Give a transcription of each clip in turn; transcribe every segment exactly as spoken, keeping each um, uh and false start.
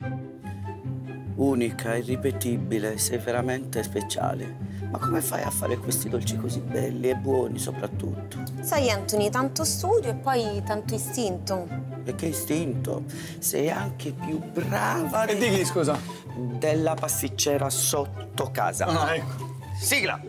Unica, irripetibile, sei veramente speciale. Ma come fai a fare questi dolci così belli e buoni soprattutto? Sai Anthony, tanto studio e poi tanto istinto. E che istinto? Sei anche più brava... E di chi, scusa? Della pasticcera sotto casa. Ah, ecco. Sigla!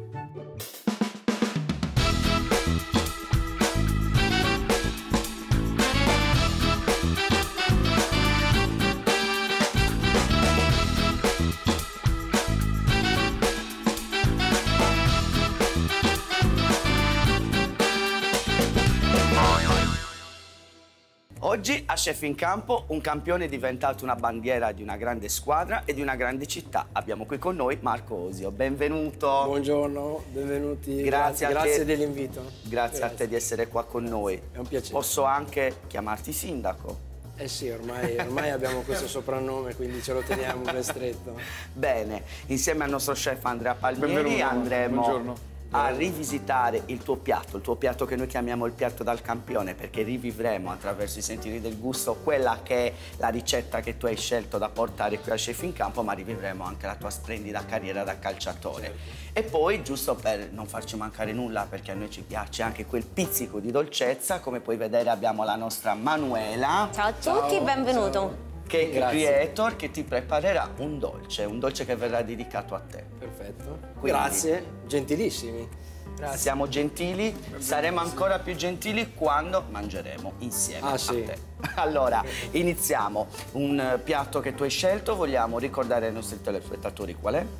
Oggi a Chef in Campo un campione è diventato una bandiera di una grande squadra e di una grande città. Abbiamo qui con noi Marco Osio. Benvenuto. Buongiorno, benvenuti. Grazie, grazie, grazie te. dell'invito. Grazie, grazie a te di essere qua con noi. È un piacere. Posso anche chiamarti sindaco? Eh sì, ormai, ormai abbiamo questo soprannome, quindi ce lo teniamo ben stretto. Bene, insieme al nostro chef Andrea Palmieri Benvenuto. andremo... Buongiorno. a rivisitare il tuo piatto, il tuo piatto che noi chiamiamo il piatto dal campione, perché rivivremo attraverso i sentieri del gusto quella che è la ricetta che tu hai scelto da portare qui a Chef in Campo, ma rivivremo anche la tua splendida carriera da calciatore. Certo. E poi, giusto per non farci mancare nulla, perché a noi ci piace anche quel pizzico di dolcezza, come puoi vedere abbiamo la nostra Manuela. Ciao a tutti, ciao, benvenuto. Ciao. Che è il creator che ti preparerà un dolce, un dolce che verrà dedicato a te. Perfetto. Quindi, grazie, gentilissimi. Grazie. Siamo gentili, saremo ancora più gentili quando mangeremo insieme ah, a sì. te. Allora, iniziamo. Un piatto che tu hai scelto, vogliamo ricordare ai nostri telespettatori qual è?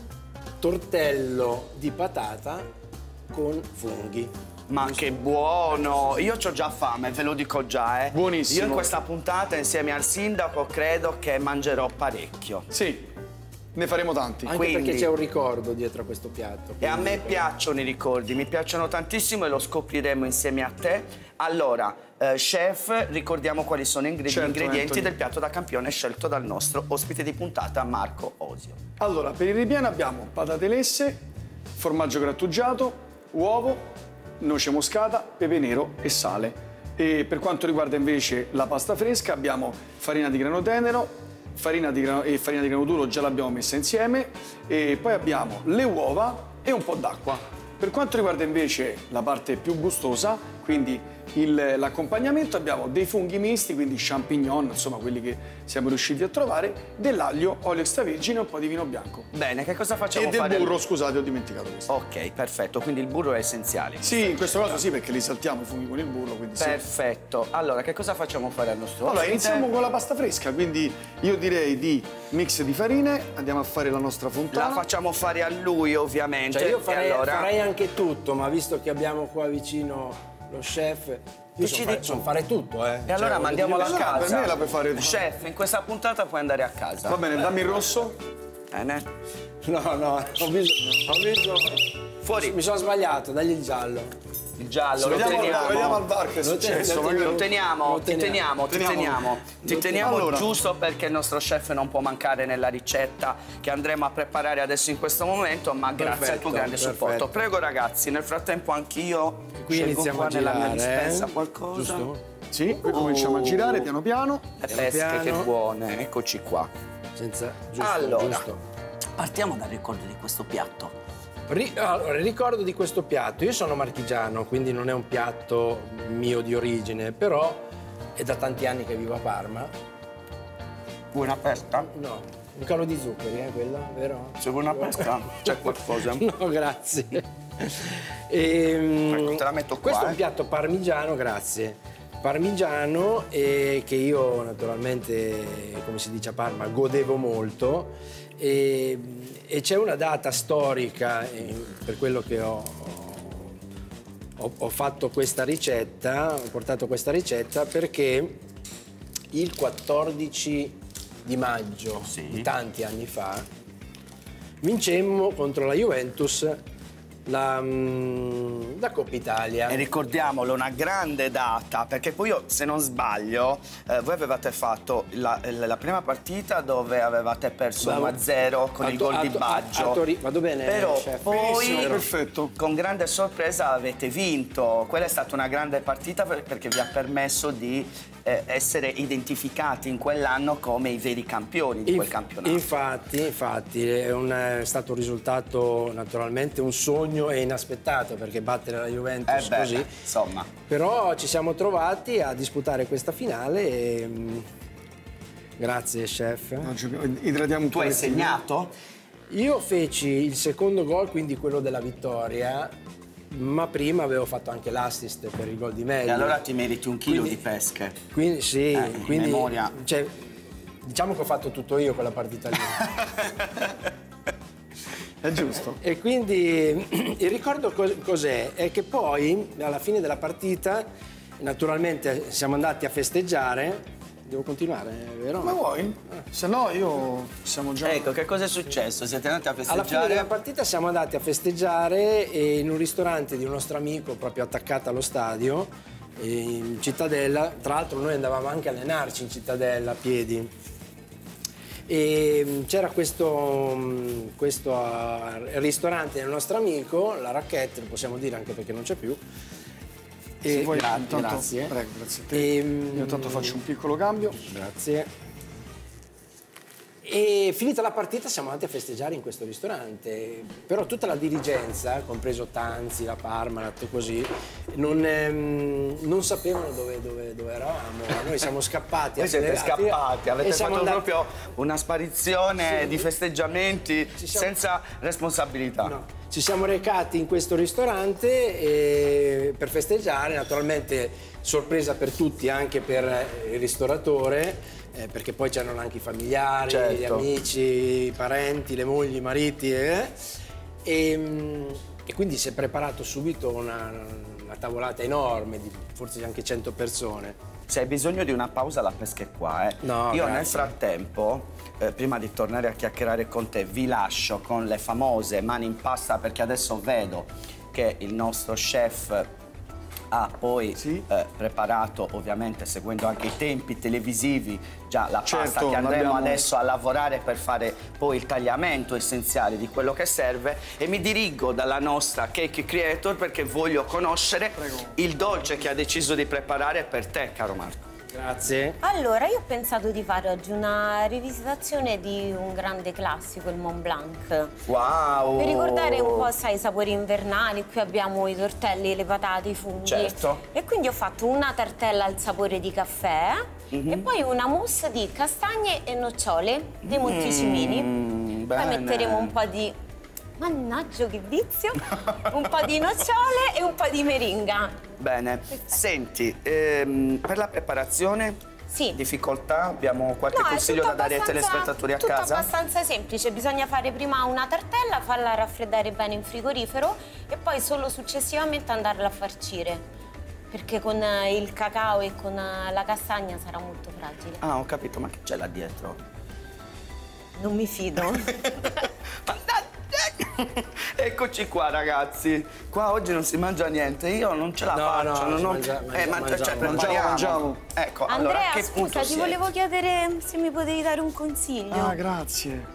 Tortello di patata con funghi. Ma che buono! Io ho già fame, ve lo dico già, eh. Buonissimo. Io in questa puntata, insieme al sindaco, credo che mangerò parecchio. Sì, ne faremo tanti. Anche Quindi... perché c'è un ricordo dietro a questo piatto. E a me piacciono i ricordi, mi piacciono tantissimo e lo scopriremo insieme a te. Allora, eh, chef, ricordiamo quali sono gli certo, ingredienti Anthony. del piatto da campione scelto dal nostro ospite di puntata, Marco Osio. Allora, per il ripieno abbiamo patate lesse, formaggio grattugiato, uovo, noce moscata, pepe nero e sale. E per quanto riguarda invece la pasta fresca abbiamo farina di grano tenero, farina di grano, e farina di grano duro già l'abbiamo messa insieme, e poi abbiamo le uova e un po' d'acqua. Per quanto riguarda invece la parte più gustosa, quindi l'accompagnamento, abbiamo dei funghi misti, quindi champignon, insomma quelli che siamo riusciti a trovare, dell'aglio, olio extravergine e un po' di vino bianco. Bene, che cosa facciamo E del fare? burro, scusate, ho dimenticato questo. Ok, perfetto, quindi il burro è essenziale. Sì, in questo caso sì, perché li saltiamo i funghi con il burro, quindi sì. Perfetto. Allora, che cosa facciamo fare al nostro Allora, ospite? iniziamo con la pasta fresca, quindi io direi di mix di farine, andiamo a fare la nostra fontana. La facciamo fare a lui, ovviamente. Cioè io farei, e allora... farei anche tutto, ma visto che abbiamo qua vicino lo chef, io so fare, so fare tutto, eh. E allora cioè, mandiamola a allora, casa. per me la puoi fare tu. Chef, in questa puntata puoi andare a casa. Va bene, dammi il rosso. Bene. No, no, ho visto, ho visto. Fuori. Mi sono sbagliato, dagli il giallo. Il giallo, Lo lo vediamo, teniamo. lo vediamo al bar che è Lo successo. teniamo, magari- Lo teniamo, Lo ti teniamo, ti teniamo. teniamo, ti Lo teniamo allora. giusto perché il nostro chef non può mancare nella ricetta che andremo a preparare adesso in questo momento, ma grazie al Perfetto, tuo grande perfetto. supporto. Prego ragazzi, nel frattempo anch'io Qui scelgo iniziamo qua a nella mia girare, dispensa eh? qualcosa. Giusto? Sì, poi cominciamo a girare piano piano. Le Piano pesche, piano. che buone, eccoci qua. Senza giusto, Allora, giusto. partiamo dal ricordo di questo piatto. Ri- allora, il ricordo di questo piatto, io sono marchigiano, quindi non è un piatto mio di origine, però è da tanti anni che vivo a Parma. Vuoi una pesca? No, un calo di zuccheri, eh, quello, vero? Se vuoi una pesca c'è qualcosa. No, grazie. Ehm, Ecco, te la metto qua, Questo è eh. un piatto parmigiano, grazie. Parmigiano e che io naturalmente, come si dice a Parma, godevo molto. E, e c'è una data storica eh, per quello che ho, ho, ho fatto questa ricetta, ho portato questa ricetta perché il quattordici di maggio Sì. di tanti anni fa vincemmo contro la Juventus la, mm, la Coppa Italia. E ricordiamolo, una grande data, perché poi io, se non sbaglio, eh, voi avevate fatto la, la prima partita dove avevate perso uno a zero con A il to- gol a di to- a- Baggio. a Tori- vado bene, Però chef? poi, Benissimo, perfetto. con grande sorpresa, avete vinto. Quella è stata una grande partita per- perché vi ha permesso di eh, essere identificati in quell'anno come i veri campioni di Inf quel campionato. Infatti, infatti è, un, è stato un risultato naturalmente un sogno e inaspettato, perché battere la Juventus eh beh, così. Insomma. Però ci siamo trovati a disputare questa finale e... mh, grazie chef. Idratiamo un Tu po'. hai segnato? Io feci il secondo gol, quindi quello della vittoria, ma prima avevo fatto anche l'assist per il gol di meglio. E allora ti meriti un chilo Quindi- di pesche. Quindi sì, Eh, in quindi memoria. cioè, diciamo che ho fatto tutto io quella partita lì. È giusto. E quindi il ricordo cos- cos'è? È che poi alla fine della partita naturalmente siamo andati a festeggiare. Devo continuare, vero? Ma vuoi? Se no io siamo già... Ecco, che cosa è successo? Siete andati a Alla fine festeggiare? della partita siamo andati a festeggiare e in un ristorante di un nostro amico proprio attaccato allo stadio, in Cittadella. Tra l'altro noi andavamo anche a allenarci in Cittadella a piedi. E c'era questo, questo uh, ristorante del nostro amico, la Racchette, lo possiamo dire anche perché non c'è più. Se E, vuoi, gra- intanto- grazie. Prego, grazie a te. E, Io intanto faccio un piccolo cambio. Grazie. E finita la partita siamo andati a festeggiare in questo ristorante, però tutta la dirigenza, compreso Tanzi, la Parmalat, così, non, ehm, non sapevano dove, dove, dove eravamo. Noi siamo scappati. Voi siete accelerati, scappati, avete e siamo fatto andati- proprio una sparizione Sì. di festeggiamenti Ci siamo- senza responsabilità. No. Ci siamo recati in questo ristorante e per festeggiare, naturalmente sorpresa per tutti, anche per il ristoratore, eh, perché poi c'erano anche i familiari, Certo. gli amici, i parenti, le mogli, i mariti. Eh? E, mm, e quindi si è preparato subito una, una tavolata enorme, di forse anche cento persone. Se hai bisogno di una pausa, la pesca è qua. Eh. No, Io grazie. nel frattempo, eh, prima di tornare a chiacchierare con te, vi lascio con le famose mani in pasta, perché adesso vedo che il nostro chef ha poi Sì. eh, preparato, ovviamente seguendo anche i tempi televisivi, già la pasta Certo, che andremo l'abbiamo- adesso a lavorare per fare poi il tagliamento essenziale di quello che serve, e mi dirigo dalla nostra cake creator perché voglio conoscere Prego. il dolce che ha deciso di preparare per te, caro Marco. Grazie. Allora, io ho pensato di fare oggi una rivisitazione di un grande classico, il Mont Blanc. Wow! Per ricordare un po', sai, i sapori invernali, qui abbiamo i tortelli, le patate, i funghi. Certo. E quindi ho fatto una tartella al sapore di caffè Mhm. e poi una mousse di castagne e nocciole dei Monticimini. Mm, Poi bene. metteremo un po' di... Mannaggia che vizio! Un po' di nocciole e un po' di meringa. Bene. Senti, ehm, per la preparazione, Sì. difficoltà, abbiamo qualche No, è consiglio tutto da dare ai abbastanza- telespettatori a tutto casa? abbastanza semplice, bisogna fare prima una tartella, farla raffreddare bene in frigorifero e poi solo successivamente andarla a farcire, perché con eh, il cacao e con eh, la castagna sarà molto fragile. Ah, ho capito, ma che c'è là dietro? Non mi fido. Eccoci qua, ragazzi. Qua oggi non si mangia niente, io non ce la No, faccio. no, non si ho... mangia- eh, mangia- mangia- cioè, mangiamo. prepariamo. Mangiamo, Ecco, allora, Andrea, a che punto scusa, ti siete? volevo chiedere se mi potevi dare un consiglio. Ah, grazie.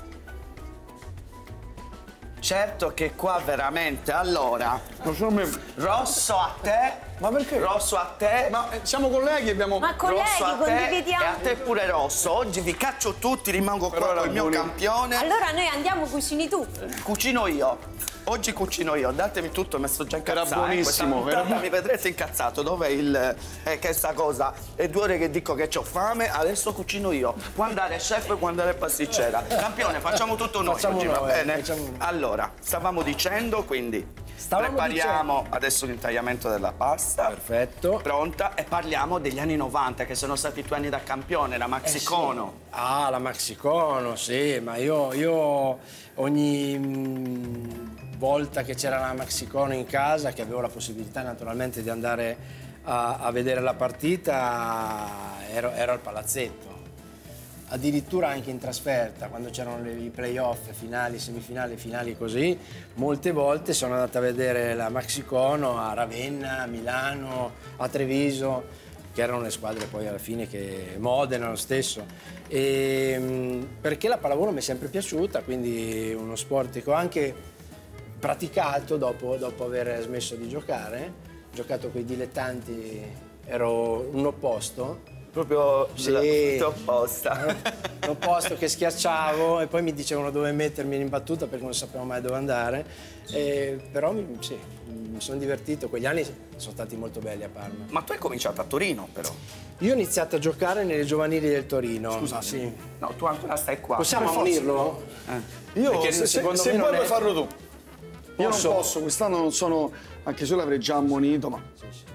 Certo che qua veramente, allora, Non so me- rosso a te. Ma perché? Rosso a te. Ma eh, siamo colleghi, abbiamo... Ma colleghi, rosso a te condividiamo. e a te pure rosso. Oggi vi caccio tutti, rimango Però qua era con il mio buono. campione. Allora noi andiamo, cucini tu. Cucino io. Oggi cucino io, datemi tutto, mi sto già Era incazzando. buonissimo, eh, questa puntata era- mi vedrete incazzato. Dov'è il. Eh, che sta cosa? È due ore che dico che ho fame, adesso cucino io. Può andare chef, può andare pasticcera. Campione, facciamo tutto noi Facciamo oggi, va noi, bene? facciamo noi. Allora, stavamo dicendo, quindi Stavamo prepariamo adesso l'intagliamento della pasta. Perfetto. Pronta, e parliamo degli anni novanta, che sono stati i tuoi anni da campione, la Maxicono. Ah, la Maxicono, sì, ma io, io ogni mm, volta che c'era la Maxicono in casa, che avevo la possibilità naturalmente di andare a, a vedere la partita, ero, ero al palazzetto. Addirittura anche in trasferta, quando c'erano le- i playoff, finali, semifinali, finali così, molte volte sono andato a vedere la Maxicono a Ravenna, a Milano, a Treviso, che erano le squadre poi alla fine, che Modena lo stesso. E, mh, perché la pallavolo mi è sempre piaciuta, quindi uno sport che ho anche praticato dopo, dopo aver smesso di giocare. Ho giocato con i dilettanti ero un opposto. Proprio Sì. la opposta. Un opposto che schiacciavo e poi mi dicevano dove mettermi in battuta perché non sapevo mai dove andare. E, però mi, sì, mi sono divertito, quegli anni sono stati molto belli a Parma. Ma tu hai cominciato a Torino, però. Io ho iniziato a giocare nelle giovanili del Torino. Scusa, sì. No, tu ancora stai qua. Possiamo Per unirlo? Eh. Io, Perché se, secondo se me vuoi non puoi è- farlo tu. Io Posso? non posso, quest'anno non sono, anche se io l'avrei già ammonito, ma...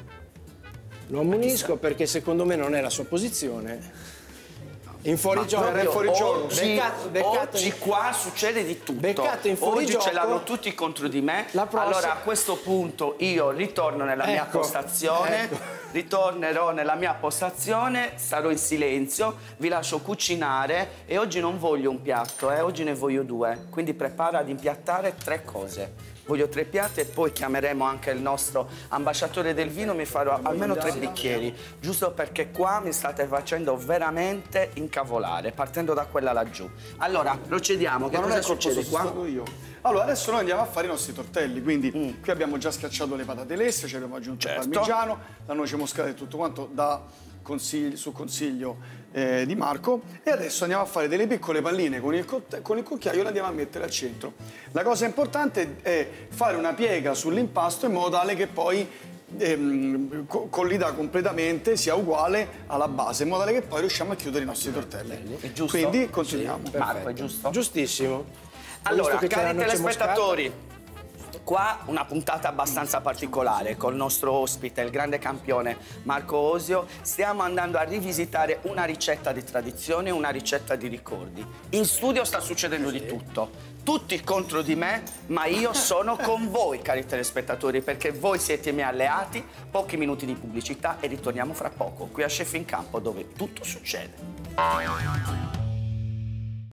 Lo ammonisco perché secondo me non è la sua posizione. In Ma era fuorigioco. in fuorigioco. Oggi, Beccato- beccato oggi in- qua succede di tutto. Beccato in Oggi fuorigioco. ce l'hanno tutti contro di me. La prossima- Allora a questo punto io ritorno nella mia Ecco, postazione, ecco. ritornerò nella mia postazione, sarò in silenzio, vi lascio cucinare e oggi non voglio un piatto, eh, oggi ne voglio due. Quindi prepara ad impiattare tre cose. Voglio tre piatti e poi chiameremo anche il nostro ambasciatore del vino, mi farò almeno tre bicchieri, giusto perché qua mi state facendo veramente incavolare, partendo da quella laggiù. Allora, procediamo, che Ma non cosa è colpa succede sua, sono qua? stato io. Allora, adesso noi andiamo a fare i nostri tortelli, quindi qui abbiamo già schiacciato le patate lesse, ci abbiamo aggiunto Certo. il parmigiano, la noce moscata e tutto quanto da consigli- su consiglio eh, di Marco, e adesso andiamo a fare delle piccole palline con il, cotte- con il cucchiaio e le andiamo a mettere al centro. La cosa importante è fare una piega sull'impasto in modo tale che poi ehm, co- collida completamente, sia uguale alla base, in modo tale che poi riusciamo a chiudere i nostri tortelli. È giusto? Quindi continuiamo. Marco, è giusto? Giustissimo. Allora, Visto che c'è la cari noce telespettatori, qua una puntata abbastanza particolare col nostro ospite, il grande campione Marco Osio. Stiamo andando a rivisitare una ricetta di tradizione, una ricetta di ricordi. In studio sta succedendo di tutto. Tutti contro di me, ma io sono con voi, cari telespettatori, perché voi siete i miei alleati. Pochi minuti di pubblicità e ritorniamo fra poco, qui a Chef in Campo, dove tutto succede.